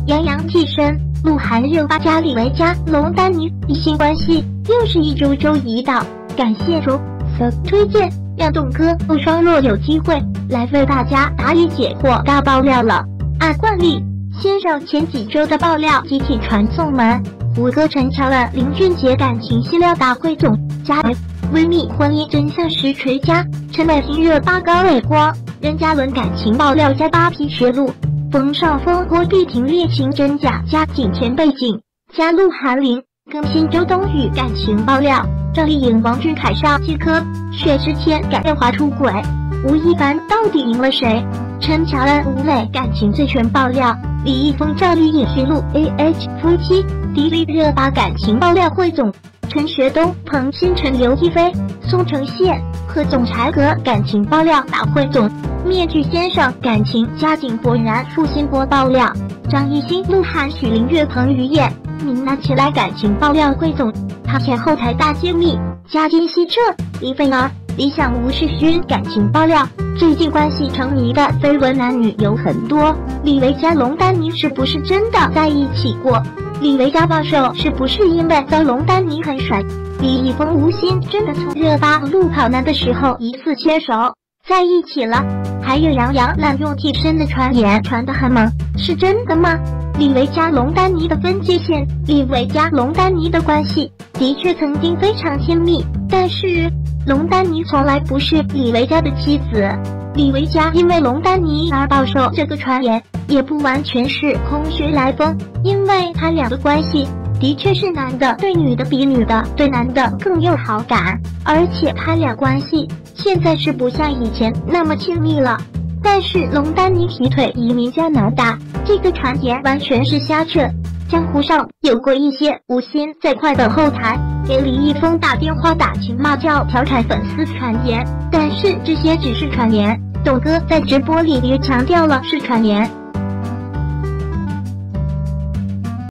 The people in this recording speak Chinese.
杨洋替身，鹿晗热巴加李维嘉、龙丹妮异性关系，又是一周周一到，感谢周色推荐，让董哥不双若有机会来为大家答疑解惑大爆料了。按惯例，先让前几周的爆料集体传送门。胡歌陈乔恩林俊杰感情戏料大汇总，加微密婚姻真相实锤加陈美心热巴高伟光，任嘉伦感情爆料加扒皮学录，冯绍峰郭碧婷恋情真假加景甜背景，加鹿晗林更新周冬雨感情爆料，赵丽颖王俊凯上接科，薛之谦改电话出轨，吴亦凡到底赢了谁？陈乔恩吴磊感情最全爆料，李易峰赵丽颖学录 夫妻，迪丽热巴感情爆料汇总，陈学冬彭新晨刘亦菲宋承宪和总裁阁感情爆料大汇总，面具先生感情家境勃然付辛波爆料，张艺兴鹿晗许林岳彭于晏闽南起来感情爆料汇总，他前后台大揭秘，加金希澈李菲儿理想吴世勋感情爆料，最近关系成谜的绯闻男女有很多，李维嘉龙丹妮是不是真的在一起过？李维嘉暴瘦是不是因为遭龙丹妮很甩？李易峰吴昕真的从热巴路跑男的时候疑似牵手在一起了？还有杨洋滥用替身的传言传得很猛，是真的吗？李维嘉龙丹妮的分界线，李维嘉龙丹妮的关系的确曾经非常亲密，但是龙丹妮从来不是李维嘉的妻子。李维嘉因为龙丹妮而暴瘦这个传言也不完全是空穴来风，因为他俩的关系的确是男的对女的比女的对男的更有好感，而且他俩关系现在是不像以前那么亲密了。但是龙丹妮劈腿移民加拿大这个传言完全是瞎扯，江湖上有过一些吴昕在快本后台给李易峰打电话打情骂俏调侃粉丝传言，但是这些只是传言，董哥在直播里也强调了是传言。